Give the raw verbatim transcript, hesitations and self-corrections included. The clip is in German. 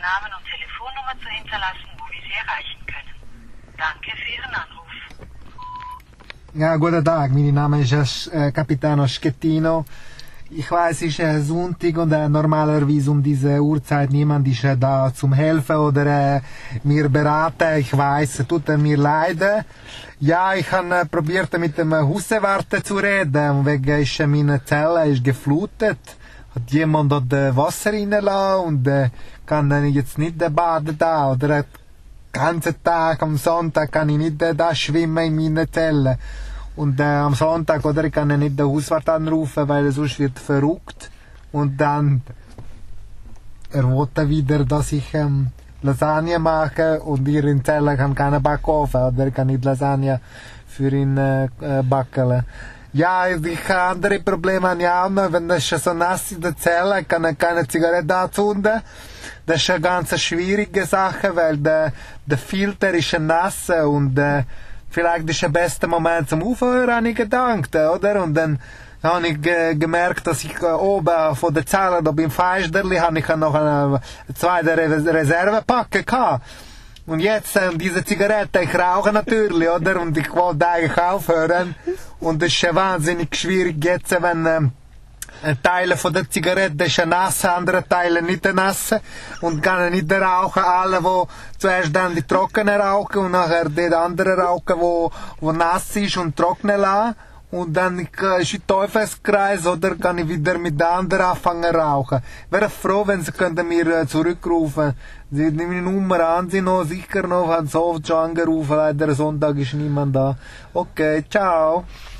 Namen und Telefonnummer zu hinterlassen, wo wir Sie erreichen können. Danke für Ihren Anruf. Ja, guten Tag, mein Name ist äh, Capitano Schettino. Ich weiß, es ist äh, Sonntag und äh, normalerweise um diese Uhrzeit niemand ist äh, da zum helfen oder äh, mir beraten. Ich weiß, es tut mir leid. Ja, ich habe äh, probiert mit dem Hauswart zu reden, wegen ist äh, meine Zelle ist geflutet. Hat jemand dort äh, Wasser reingelassen und äh, kann dann jetzt nicht äh, baden da oder äh, den ganzen Tag am Sonntag kann ich nicht äh, da schwimmen in meiner Zelle. Und äh, am Sonntag, oder, ich kann ja nicht den Hauswart anrufen, weil er sonst wird verrückt. Und dann, er wollte wieder, dass ich ähm, Lasagne mache und hier in Zelle kann keinen Backofen, oder kann ich Lasagne für ihn äh, äh, backen. Ja, ich habe andere Probleme an Jahren, wenn es so nass in der Zelle, kann ich keine Zigarette anzünden. Das ist eine ganz schwierige Sache, weil der, der Filter ist nass und äh, vielleicht ist der beste Moment zum Aufhören, habe ich gedacht, oder? Und dann habe ich äh, gemerkt, dass ich äh, oben von der Zelle, da beim Feisterli, habe ich noch eine zweite Re Reservepack gehabt. Und jetzt, äh, diese Zigarette, ich rauche natürlich, oder? Und ich wollte eigentlich aufhören. Und es ist wahnsinnig schwierig jetzt, wenn äh, Teile von der Zigarette sind nass, andere Teile nicht nass. Und kann nicht rauchen, alle, wo zuerst dann die trockene rauchen und nachher die andere rauchen, wo, wo nass ist und trocknen lassen. Und dann ist ein Teufelskreis, oder kann ich wieder mit der anderen anfangen zu rauchen. Ich wäre froh, wenn Sie könnten mir zurückrufen. Sie nehmen die Nummer an, Sie noch sicher noch, haben so oft schon angerufen, leider Sonntag ist niemand da. Okay, ciao.